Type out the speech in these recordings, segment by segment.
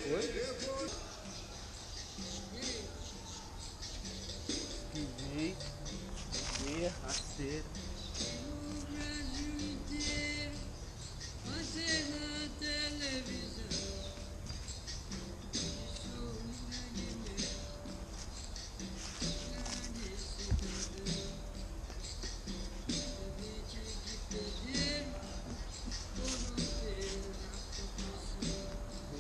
Oi? Que veio rasteira. O Brasil inteiro vai ser na televisão. Sou um grande mesmo, grande cidadão. Independente de perder ou não ter na proporção.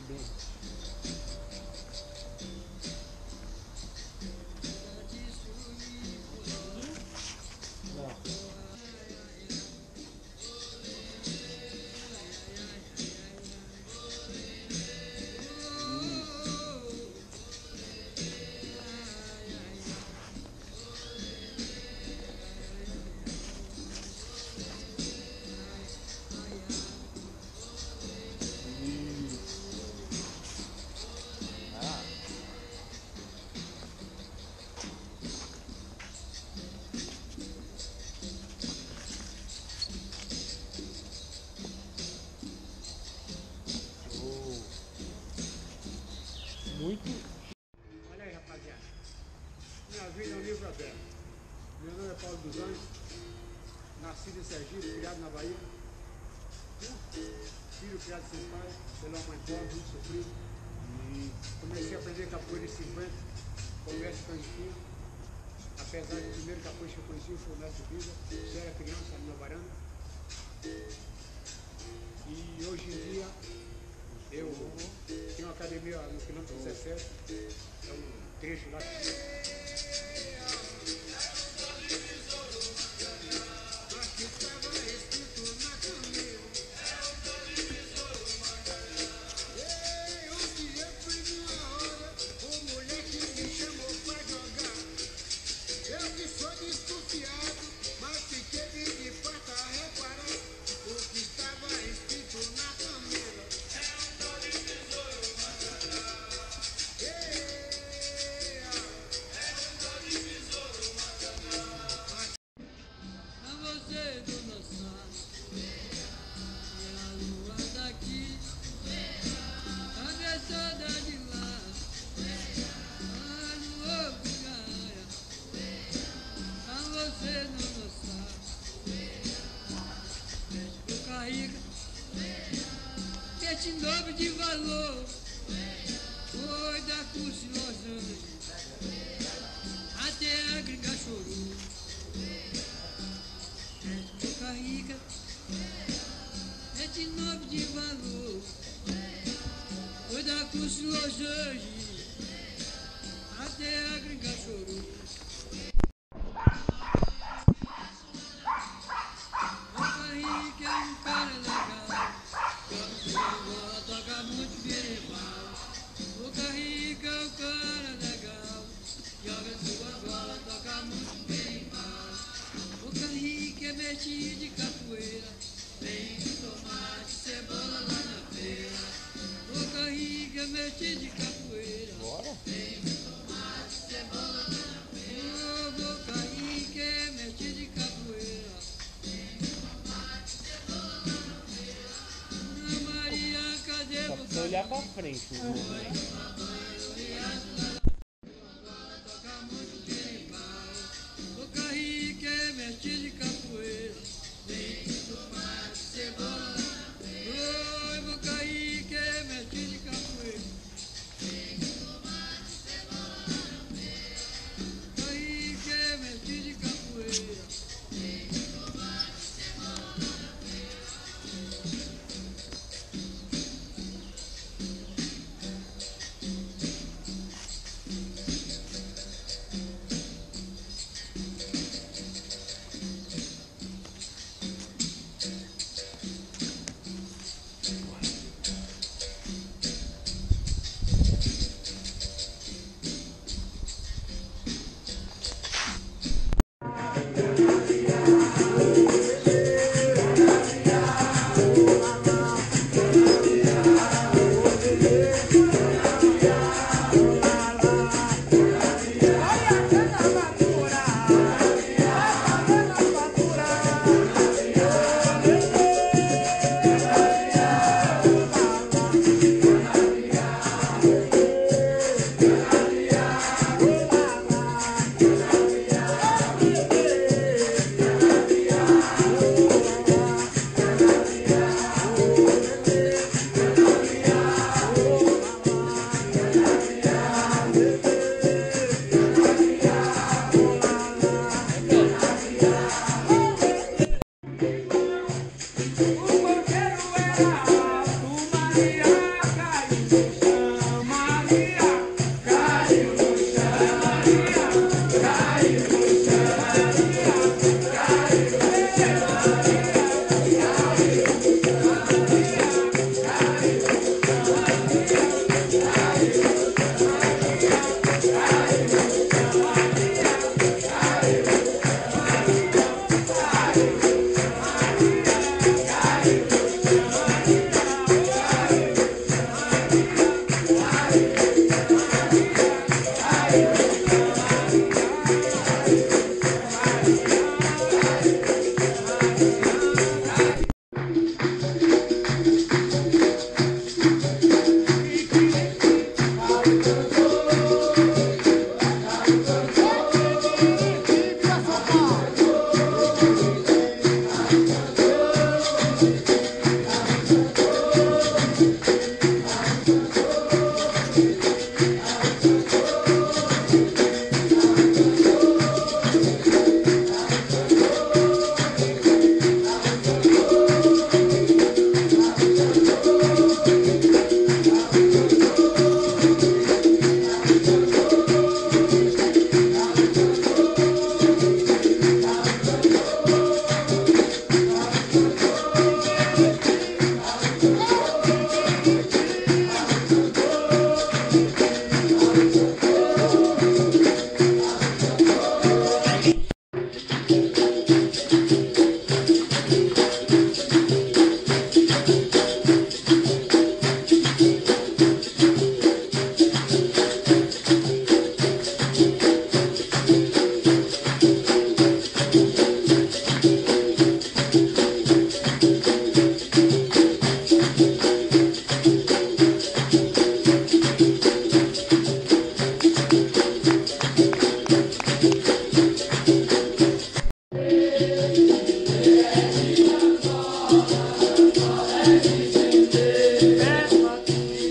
Muito. Olha aí, rapaziada. Minha vida é um livro aberto. Meu nome é Paulo dos Anjos. Nascido em Sergipe, criado na Bahia. Filho criado sem pai, pela mãe pobre, muito sofrido. Comecei a aprender capoeira em 50, com o mestre Canjiquinho. Apesar do primeiro capoeira que eu conheci foi o mestre Vida. Eu era criança ali na varanda. E hoje em dia eu tenho uma academia no quilômetro 17, é um trecho lá. Você do nosso a lua daqui, cabeçada de lá, a lua bugaia, a você do nosso médico carrega, esse nome de valor, foi da curso em Los Angeles, até a gringa chorou. Carriga, é de nome de valor, foi da curso Los Angeles, até a gringa chorou. O Carriga é um cara legal, joga bola, toca muito berimbau. O Carriga é um cara legal, joga sua bola, toca muito berimbau. O Carriga é metido de capoeira, vem de tomate, cebola lá na feira. O Carriga é metido de capoeira, vem de tomate, cebola lá na feira. O Carriga é metido de capoeira, vem de tomate, cebola lá na feira. Ana Maria, cadê você? Só olhar pra frente, né? O Carriga é metido de capoeira, vem de tomate, cebola lá na feira. Oi, o Carriga é metido de capoeira, vem de tomate, cebola lá na feira. O Carriga é metido de capoeira, vem de tomate, cebola lá na feira.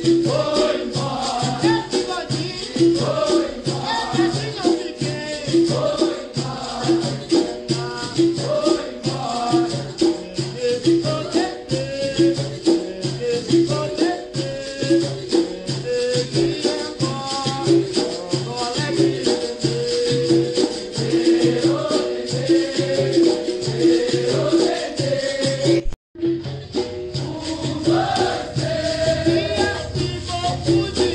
Pude